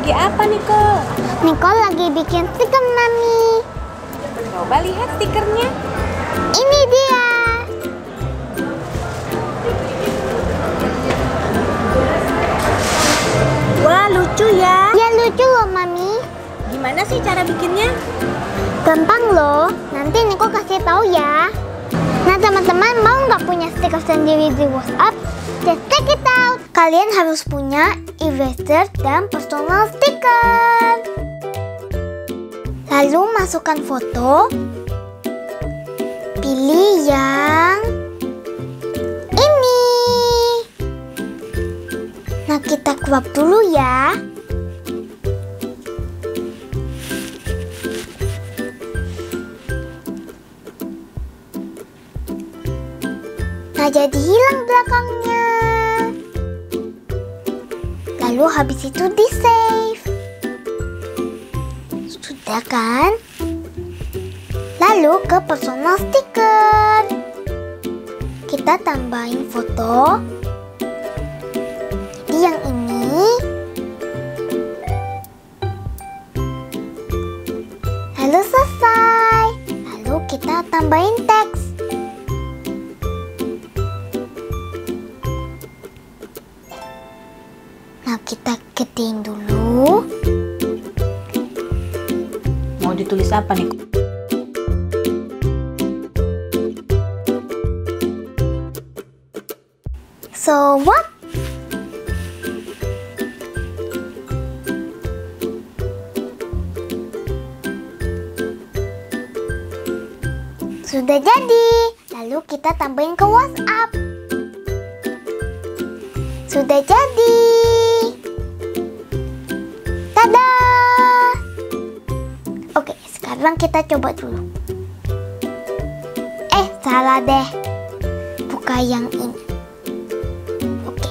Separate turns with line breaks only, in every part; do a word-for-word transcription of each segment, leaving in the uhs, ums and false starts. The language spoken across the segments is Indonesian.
lagi apa, Nicole?
Nicole lagi bikin stiker, Mami.
Coba lihat stikernya.
Ini dia.
Wah, lucu ya.
Ya lucu loh, Mami.
Gimana sih cara bikinnya?
Gampang loh. Nanti Nicole kasih tahu ya. Nah, teman-teman mau nggak punya stiker sendiri di WhatsApp? Just check it out. Kalian harus punya eraser dan personal sticker. Lalu masukkan foto. Pilih yang ini. Nah, kita crop dulu ya. Nah, jadi hilang belakangnya. Lalu habis itu di save. Sudah kan? Lalu ke personal sticker. Kita tambahin foto. Jadi yang ini. Lalu selesai. Lalu kita tambahin teks. Nah, kita gedein dulu.
Mau ditulis apa nih?
So what? Sudah jadi. Lalu kita tambahin ke WhatsApp. Sudah jadi. Tada! Oke, sekarang kita coba dulu. Eh, salah deh. Buka yang ini. Oke.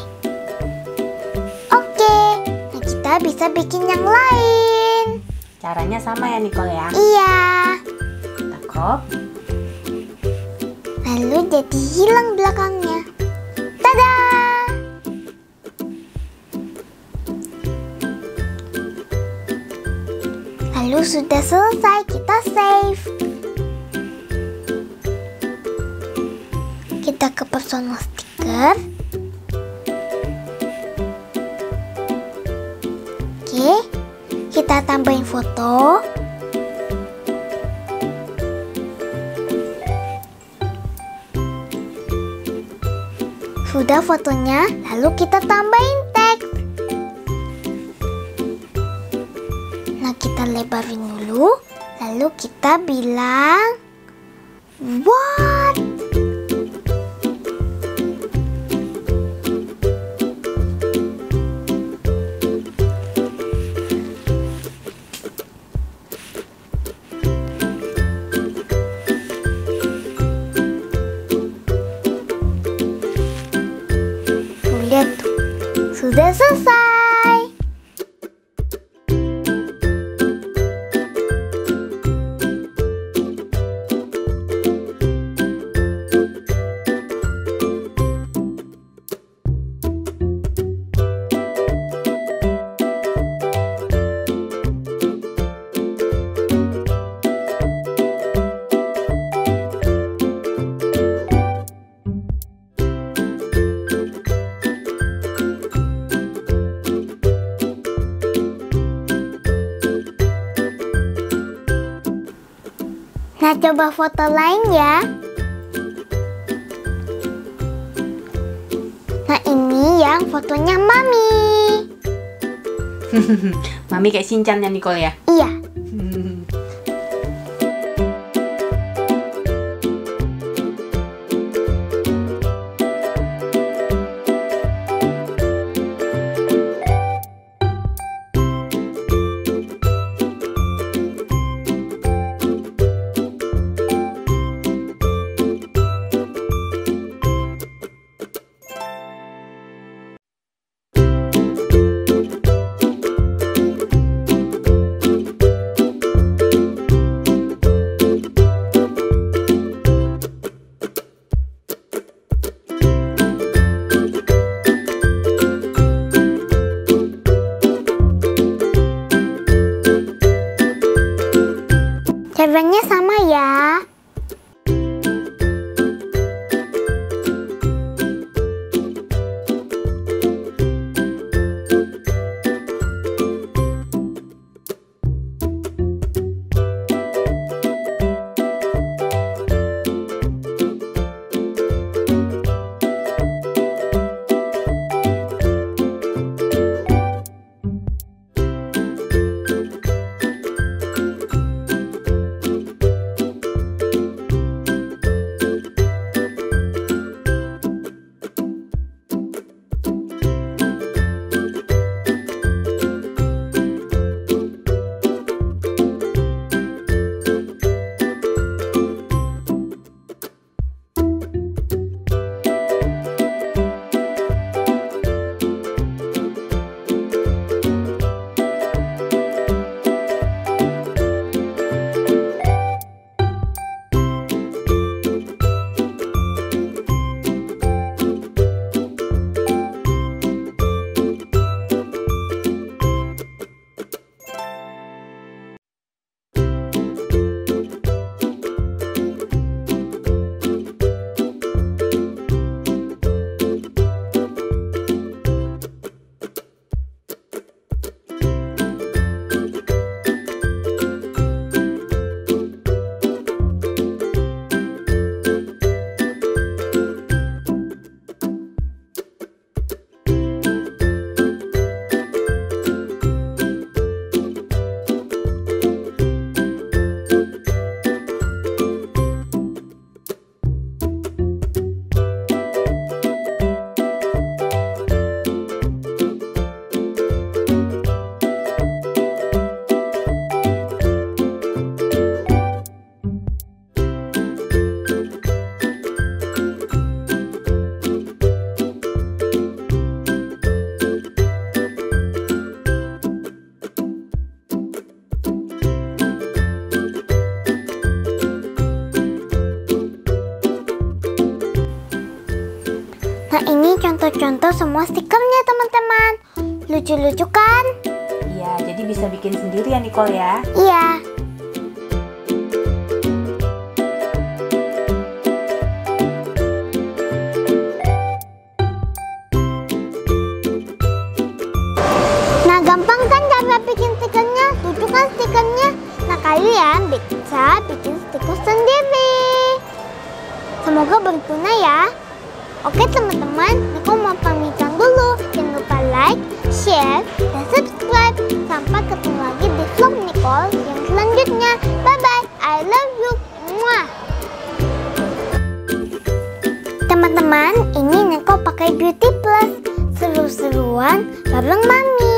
Oke, nah kita bisa bikin yang lain.
Caranya sama ya, Nicole ya?
Iya.
Kita crop.
Lalu jadi hilang belakangnya. Tada! Lalu sudah selesai, kita save. Kita ke personal sticker. Oke, kita tambahin foto. Sudah fotonya, lalu kita tambahin teks. Nah, kita lebarin dulu, lalu kita bilang, what? Lihat tuh, sudah selesai. Nah, coba foto lain ya. Nah, ini yang fotonya Mami.
Mami kayak Shinchan ya, Nicole ya?
Iya. Warnanya sama ya. Nah, ini contoh-contoh semua stikernya teman-teman. Lucu-lucu kan?
Iya, jadi bisa bikin sendiri ya Nicole ya.
Iya. Nah, gampang kan cara bikin stikernya? Lucu kan stikernya? Nah, kalian bisa bikin stiker sendiri. Semoga berguna ya. Oke teman-teman, aku mau pamitan dulu. Jangan lupa like, share, dan subscribe. Sampai ketemu lagi di vlog Nicole yang selanjutnya. Bye-bye, I love you. Mwah. Teman-teman, ini Nicole pakai Beauty Plus. Seru-seruan bareng Mami.